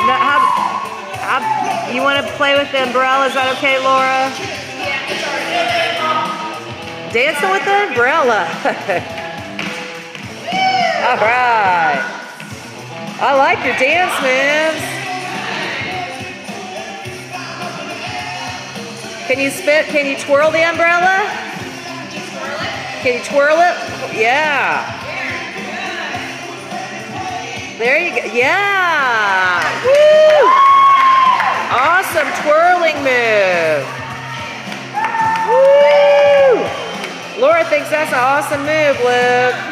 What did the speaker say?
No, you want to play with the umbrella? Is that okay, Laura? Dancing with the umbrella. All right. I like your dance moves. Can you spin? Can you twirl the umbrella? Can you twirl it? Yeah. There you go. Yeah. Woo! Awesome twirling move. Woo! Laura thinks that's an awesome move, Luke.